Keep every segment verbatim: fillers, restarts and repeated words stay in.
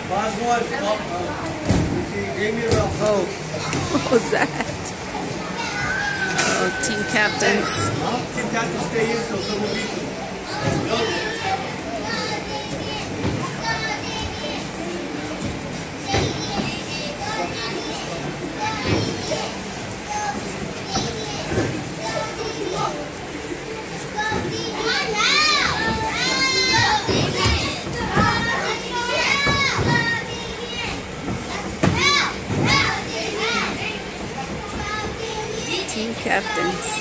Last one. Oh, she gave me a bell. Oh, what was that? Oh, team captains. Team captains stay in, so someone beat them. Go. Team captains.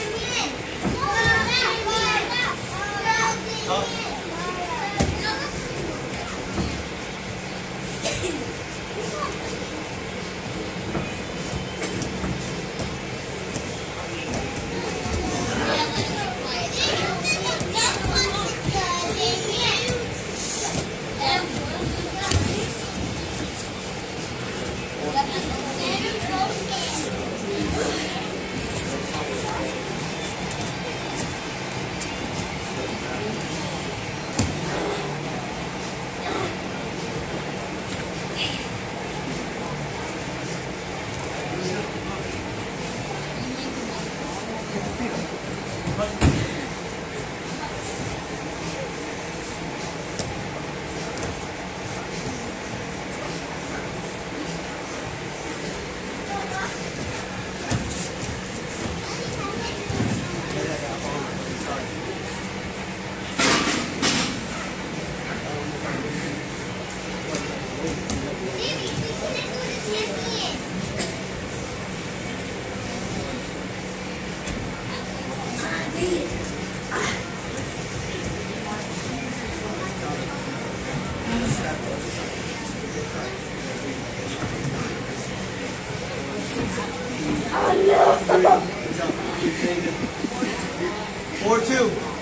Four two.